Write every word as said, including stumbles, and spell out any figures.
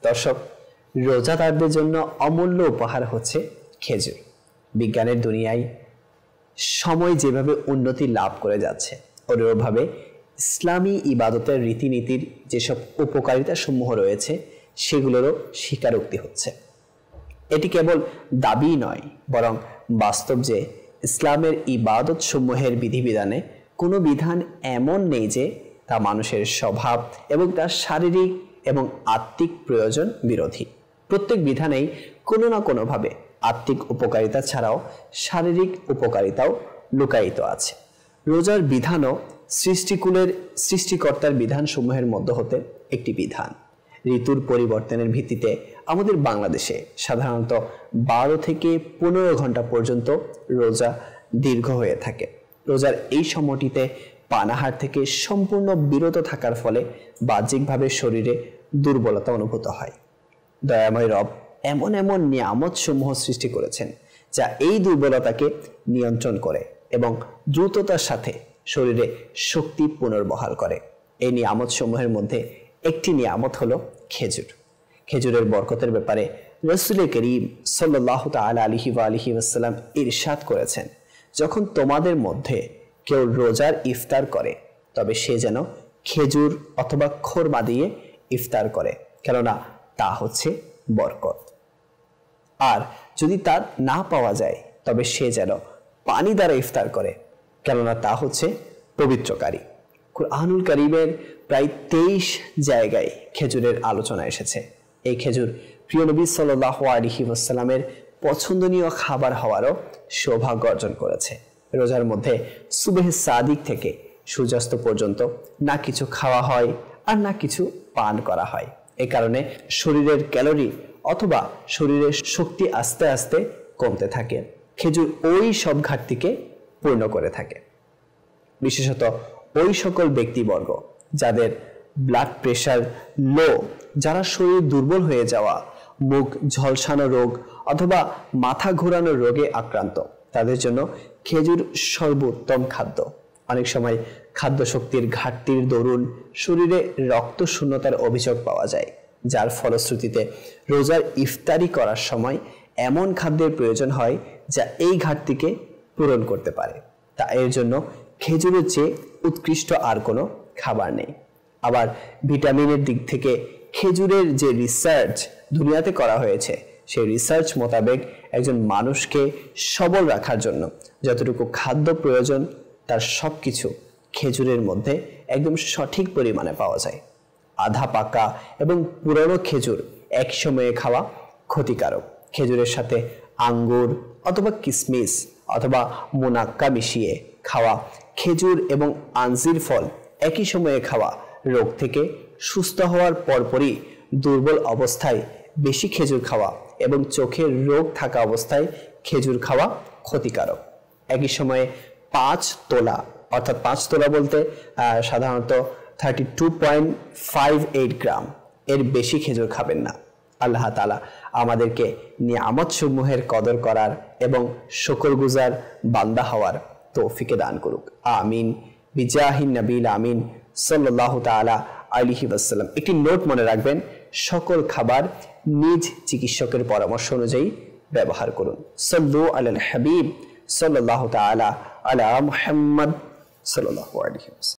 দর্শক, রোজাদারদের জন্য অমূল্য উপহার হচ্ছে খেজুর। বিজ্ঞানের দুনিয়ায় সময় যেভাবে উন্নতি লাভ করে যাচ্ছে, অনুরূপভাবে ইসলামী ইবাদতের রীতিনীতির যেসব উপকারিতা সমূহ রয়েছে সেগুলোরও স্বীকারোক্তি হচ্ছে। এটি কেবল দাবি নয়, বরং বাস্তব যে ইসলামের ইবাদত সমূহের বিধিবিধানে কোনো বিধান এমন নেই যে তা মানুষের স্বভাব এবং তার শারীরিক এবং আত্মিক প্রয়োজন বিরোধী। প্রত্যেক বিধানেই কোনো না কোনোভাবে আত্মিক উপকারিতা ছাড়াও শারীরিক উপকারিতাও লুকায়িত আছে। রোজার বিধানও সৃষ্টিকুলের সৃষ্টিকর্তার বিধানসমূহের মধ্যে হতে একটি বিধান। ঋতুর পরিবর্তনের ভিত্তিতে আমাদের বাংলাদেশে সাধারণত বারো থেকে পনেরো ঘন্টা পর্যন্ত রোজা দীর্ঘ হয়ে থাকে। রোজার এই সময়টিতে পানাহার থেকে সম্পূর্ণ বিরত থাকার ফলে বাহ্যিকভাবে শরীরে দুর্বলতা অনুভূত হয়। দয়াময় রব এমন এমন নিয়ামত সমূহ সৃষ্টি করেছেন যা এই দুর্বলতাকে নিয়ন্ত্রণ করে এবং দ্রুততার সাথে শরীরে শক্তি পুনর্বহাল করে। এই নিয়ামত সমূহের মধ্যে একটি নিয়ামত হলো খেজুর। খেজুরের বরকতের ব্যাপারে রাসূল করিম সাল্লাল্লাহু তাআলা আলাইহি ওয়া আলিহি ওয়াসাল্লাম ইরশাদ করেছেন, যখন তোমাদের মধ্যে কেউ রোজার ইফতার করে তবে সে যেন খেজুর অথবা খোরমা দিয়ে ইফতার করে, কেননা তা হচ্ছে বরকত। আর যদি তা না পাওয়া যায় তবে সে যেন পানি দ্বারা ইফতার করে, কেননা তা হচ্ছে পবিত্রকারী। কুরআনুল কারীমের প্রায় তেইশ জায়গায় খেজুরের আলোচনা এসেছে। এই খেজুর প্রিয় নবী সাল্লাল্লাহু আলাইহি ওয়াসাল্লামের পছন্দনীয় খাবার হওয়ারও সৌভাগ্য অর্জন করেছে। রোজার মধ্যে সুবহে সাদিক থেকে সূর্যাস্ত পর্যন্ত না কিছু খাওয়া হয় আর না কিছু পান করা হয়। এ কারণে শরীরের ক্যালোরি অথবা শরীরের শক্তি আস্তে আস্তে কমতে থাকে। খেজুর ওই সব ঘাটতিকে পূর্ণ করে থাকে। বিশেষত ওই সকল ব্যক্তিবর্গ যাদের ব্লাড প্রেশার লো, যারা শরীর দুর্বল হয়ে যাওয়া, মুখ ঝলসানো রোগ অথবা মাথা ঘোরানো রোগে আক্রান্ত, তাদের জন্য খেজুর সর্বোত্তম খাদ্য। অনেক সময় খাদ্য শক্তির ঘাটতির দরুন শরীরে রক্ত শূন্যতার অভিযোগ পাওয়া যায়, যার ফলশ্রুতিতে রোজার ইফতারি করার সময় এমন খাদ্যের প্রয়োজন হয় যা এই ঘাটতিকে পূরণ করতে পারে। তা এর জন্য খেজুরের চেয়ে উৎকৃষ্ট আর কোনো খাবার নেই। আবার ভিটামিনের দিক থেকে খেজুরের যে রিসার্চ দুনিয়াতে করা হয়েছে, সেই রিসার্চ মোতাবেক একজন মানুষকে সবল রাখার জন্য যতটুকু খাদ্য প্রয়োজন তার সব কিছু খেজুরের মধ্যে একদম সঠিক পরিমাণে পাওয়া যায়। আধা পাকা এবং পুরনো খেজুর এক সময়ে খাওয়া ক্ষতিকারক। খেজুরের সাথে আঙ্গুর অথবা কিশমিশ অথবা মুনাক্কা মিশিয়ে খাওয়া খেজুর এবং আঞ্জির ফল একই সময়ে খাওয়া রোগ থেকে সুস্থ হওয়ার পরপরই দুর্বল অবস্থায় বেশি খেজুর খাওয়া এবং চোখের রোগ থাকা অবস্থায় খেজুর খাওয়া ক্ষতিকারক। একই সময়ে পাঁচ তোলা অর্থাৎ পাঁচ তোলা বলতে সাধারণত thirty two point five eight gram এর বেশি খেজুর খাবেন না। আল্লাহ তাআলা আমাদেরকে নিয়ামত সমূহের কদর করার এবং শুকরগুজার বান্দা হওয়ার তৌফিক দান করুক, আমিন বিজাহিন নবীল আমিন সাল্লাল্লাহু তাআলা আলাইহি ওয়াসাল্লাম। একটি নোট মনে রাখবেন, সকল খাবার নিজ চিকিৎসকের পরামর্শ অনুযায়ী ব্যবহার করুন। সাল্লু আলাল হাবিব সাল্লাল্লাহু তাআলা আলা মুহাম্মদ সাল্লাল্লাহু আলাইহি ওয়াসাল্লাম।